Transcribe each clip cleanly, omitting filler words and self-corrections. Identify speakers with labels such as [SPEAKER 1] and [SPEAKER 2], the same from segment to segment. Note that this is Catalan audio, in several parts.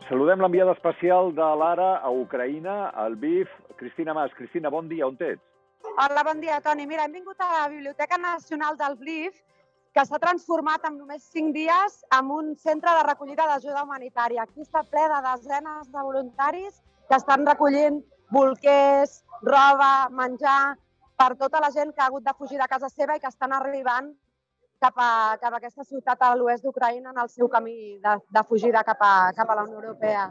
[SPEAKER 1] Saludem l'enviada especial de l'Ara a Ucraïna, al Lviv, Cristina Mas. Cristina, bon dia, on ets?
[SPEAKER 2] Hola, bon dia, Toni. Mira, hem vingut a la Biblioteca Nacional del Lviv, que s'ha transformat en només 5 dies en un centre de recollida d'ajuda humanitària. Aquí està ple de desenes de voluntaris que estan recollint bolquers, roba, menjar, per tota la gent que ha hagut de fugir de casa seva i que estan arribant cap a aquesta ciutat a l'oest d'Ucraïna en el seu camí de fugida cap a la Unió Europea.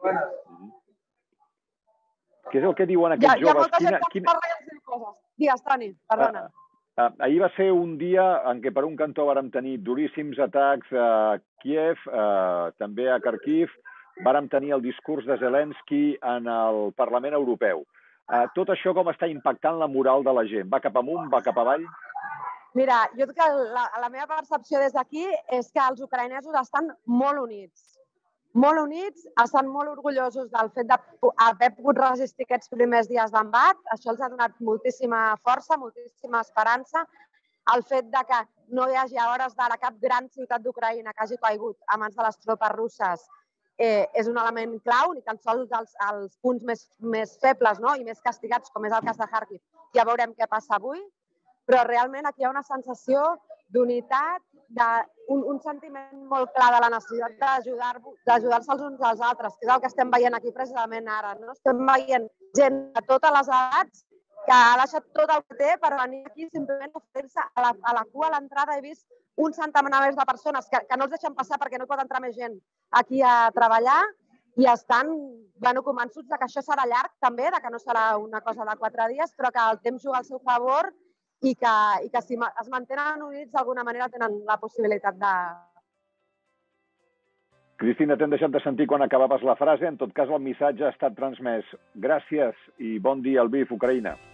[SPEAKER 1] Què és el que diuen aquests joves?
[SPEAKER 2] Hi ha molta gent que ens parla i ens diu coses. Digues, Toni, perdona.
[SPEAKER 1] Ahir va ser un dia en què per un cantó vàrem tenir duríssims atacs a Kiev, també a Kharkiv, vàrem tenir el discurs de Zelensky en el Parlament Europeu. Tot això com està impactant la moral de la gent? Va cap amunt, va cap avall?
[SPEAKER 2] Mira, jo crec que la meva percepció des d'aquí és que els ucraïnesos estan molt units. Molt units, estan molt orgullosos del fet d'haver pogut resistir aquests primers dies d'embat. Això els ha donat moltíssima força, moltíssima esperança. El fet de que no hi hagi a hores d'ara cap gran ciutat d'Ucraïna que hagi caigut a mans de les tropes russes és un element clau, ni tan sols els punts més febles i més castigats, com és el cas de Kharkiv. Ja veurem què passa avui, però realment aquí hi ha una sensació d'unitat, un sentiment molt clar de la necessitat d'ajudar-se els uns als altres, que és el que estem veient aquí precisament ara. Estem veient gent de totes les edats que ha deixat tot el que té per venir aquí simplement a oferir-se a la cua a l'entrada. He vist un centenar de persones que no els deixen passar perquè no pot entrar més gent aquí a treballar i estan convençuts que això serà llarg també, que no serà una cosa de 4 dies, però que el temps juga al seu favor i que si es mantenen units d'alguna manera tenen la possibilitat de...
[SPEAKER 1] Cristina, t'hem deixat de sentir quan acabaves la frase. En tot cas, el missatge ha estat transmès. Gràcies i bon dia al Lviv, Ucraïna.